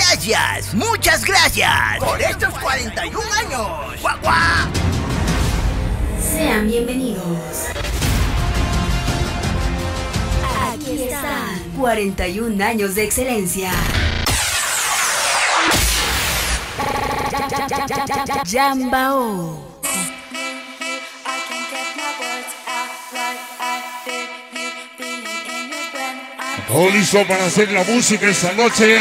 Gracias, muchas gracias por estos 41 años. ¡Guau, guau! Sean bienvenidos. Aquí están 41 años de excelencia. Yambao. Todo listo para hacer la música esta noche.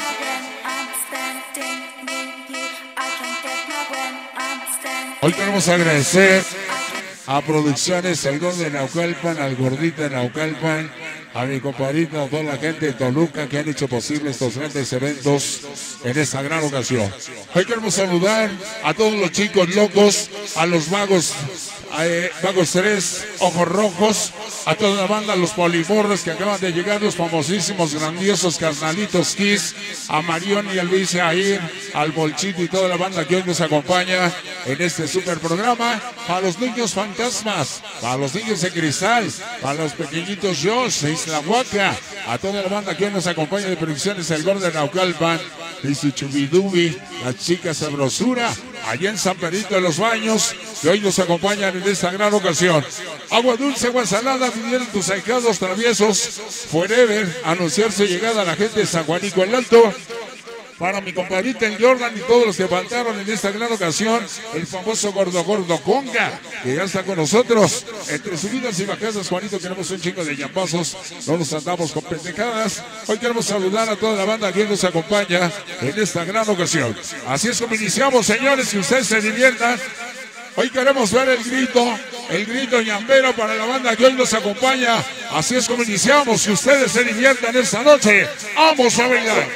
Hoy queremos agradecer a Producciones El Gol de Naucalpan, al Gordita de Naucalpan, a mi compadrito, a toda la gente de Toluca que han hecho posible estos grandes eventos en esta gran ocasión. Hoy queremos saludar a todos los chicos locos, a los vagos 3, Ojos Rojos, a toda la banda, los Polimorros que acaban de llegar, los famosísimos, grandiosos Carnalitos Kiss, a Marión y al Vice Air, al Bolchito y toda la banda que hoy nos acompaña en este super programa, para los niños fantasmas, para los niños de cristal, para los pequeñitos Josh, Isla Huaca, a toda la banda que hoy nos acompaña de Producciones El Gordo de Naucalpan, y su Chubidubi, las chicas Sabrosura, allá en San Pedrito de los Baños, que hoy nos acompañan en esta gran ocasión. Agua dulce, agua salada, vinieron tus ahijados traviesos, forever, anunciar su llegada a la gente de San Juanico el Alto. Para mi compadrita el Jordan y todos los que faltaron en esta gran ocasión, el famoso Gordo Conga, que ya está con nosotros. Entre subidas y bajadas, Juanito, queremos un chingo de llambazos, no nos andamos con pendejadas. Hoy queremos saludar a toda la banda que nos acompaña en esta gran ocasión. Así es como iniciamos, señores, que ustedes se diviertan. Hoy queremos ver el grito ñambero para la banda que hoy nos acompaña. Así es como iniciamos, que ustedes se diviertan esta noche. ¡Vamos a bailar!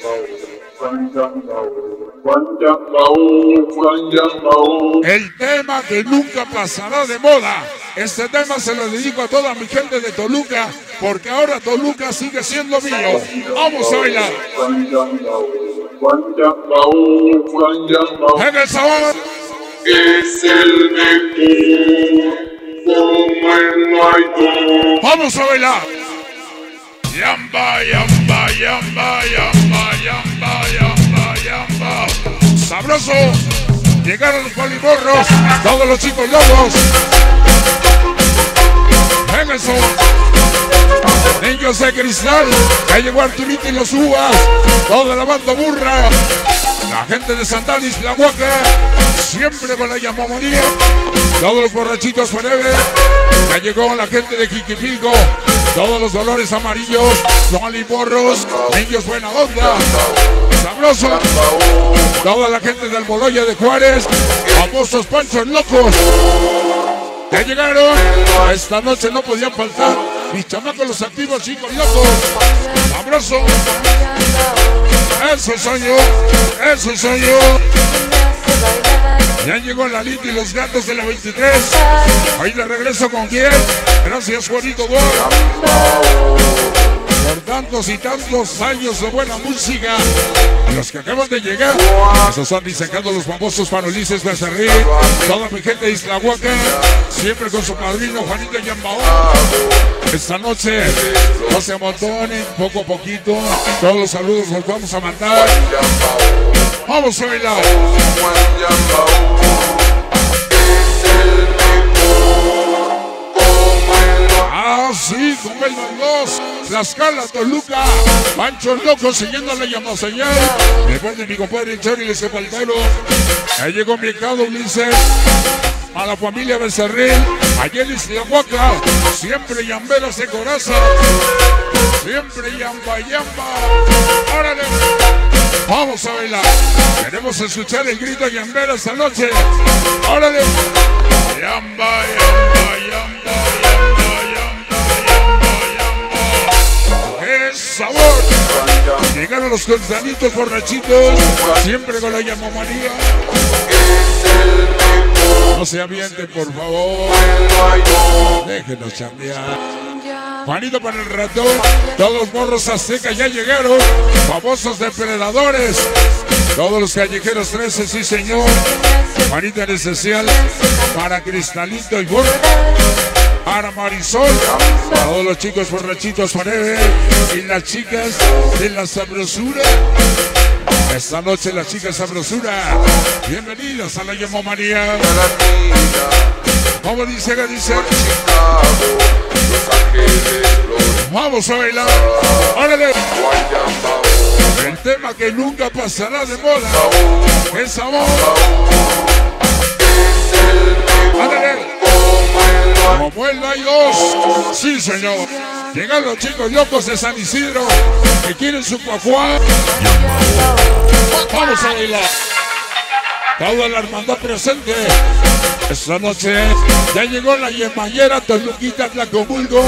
El tema que nunca pasará de moda. Este tema se lo dedico a toda mi gente de Toluca, porque ahora Toluca sigue siendo mío. Vamos a bailar. En el sabor es el mejor, como el no hay dos. Vamos a bailar. Yamba, yamba, yamba, yamba, yamba, yamba, yamba. Sabroso. Llegaron los Polimorros, todos los chicos locos. En eso. Niños de cristal, ya llegó Arturito y los Uvas, toda la banda burra, la gente de Santanis, La Huaca, siempre con la llamamonía, todos los borrachitos forever, ya llegó la gente de Jiquipilco, todos los dolores amarillos, Polimorros, niños buena onda, sabroso, toda la gente del Boloya de Juárez, famosos panchos locos, ya llegaron, esta noche no podían faltar, mis chamacos los activos, chicos locos, sabroso, eso soy yo, eso soy yo. Ya llegó la Lita y los gatos de la 23. Hoy de regreso con quién. Gracias, Juanito Gol. Por tantos y tantos años de buena música. Los que acaban de llegar. Esos son diseñando los famosos Farolices Becerril. Toda mi gente de Isla Huaca. Siempre con su padrino Juanito Yambao. Esta noche no se amontonen, poco a poquito. Todos los saludos los vamos a mandar. Vamos a bailar. Ah, sí, como el dos. Tlaxcala, Toluca, Panchos Locos siguiendo la llamaseñal. Después de mi compadre el Chori les faltaron. Ahí llegó mi hijado Ulises. A la familia Becerril, ayer en Isla Huaca, siempre llamberos de coraza, siempre yamba, yamba. ¡Órale! Vamos a bailar. Queremos escuchar el grito llambero esta noche. ¡Órale! Yamba, yamba, yamba, yamba, yamba, yamba, yamba. ¡Qué sabor! Llegaron los Gonzalitos borrachitos, siempre con la llamamanía. No se avienten, por favor. Déjenos chambear. Juanito para el ratón. Todos los morros aztecas ya llegaron. Famosos depredadores. Todos los callejeros 13, sí señor. Juanito en especial para Cristalito y Burro. para Marisol, para todos los chicos borrachitos Forever y las chicas de la sabrosura. Esta noche las chicas sabrosura, bienvenidas a la Llamomanía. ¿Cómo dice? ¿Qué dice? Vamos a bailar. ¡Órale! El tema que nunca pasará de moda es amor. ¡Órale! Como el hay dos. Sí, señor. Llegan los chicos locos de San Isidro que quieren su cuacuá. Vamos a bailar. Toda la hermandad presente. Esta noche ya llegó la Yemayera, Toluquita, Tlacomulco.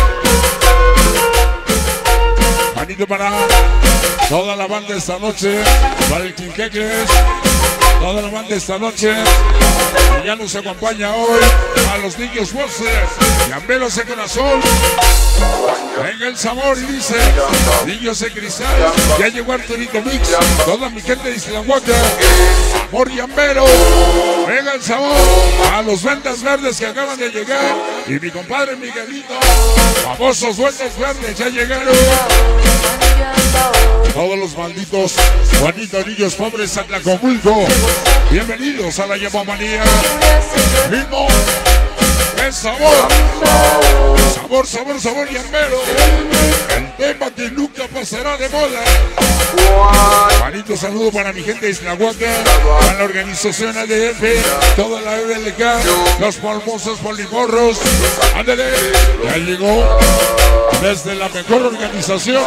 Manito para toda la banda esta noche, para el Quinquecles, toda la banda esta noche, que ya nos acompaña hoy, a los niños voces, Gambelos de corazón, venga el sabor y dice, niños de cristal, ya llegó Arturito Mix, toda mi gente de Islahuaca, amor y ambero, venga el sabor, a los ventas verdes que acaban de llegar, y mi compadre Miguelito, famosos ventas verdes ya llegaron. Todos los malditos Juanito niños pobres a Tlacomulco, bienvenidos a la Llamomanía. Ritmo, es sabor, sabor, sabor, sabor y ambero. El tema que nunca pasará de moda. Juanito, saludo para mi gente de Islahuaca, para la organización ADF, toda la BLK, los polvosos polimorros. Ándale, ya llegó desde la mejor organización.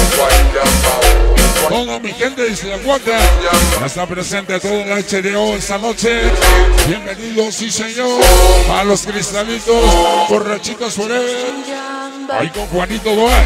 Toda mi gente de Islahuaca ya está presente todo el HDO esta noche. Bienvenidos, sí señor, a los cristalitos, borrachitos forever. Ahí con Juanito Duarte.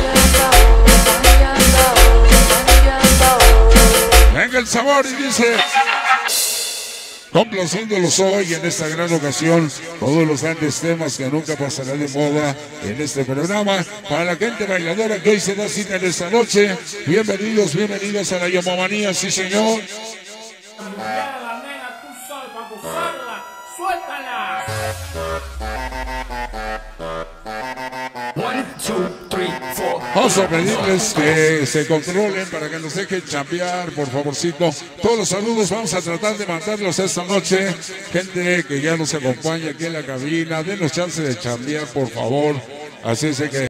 Venga el sabor y dice, complaciéndolos hoy en esta gran ocasión, todos los grandes temas que nunca pasarán de moda en este programa. Para la gente bailadora que hoy se da cita en esta noche, bienvenidos, bienvenidos a la Llamomanía, sí señor. Vamos a pedirles que se controlen para que nos dejen chambear, por favorcito. Todos los saludos vamos a tratar de mandarlos esta noche. Gente que ya nos acompaña aquí en la cabina, denos chance de chambear, por favor. Así es que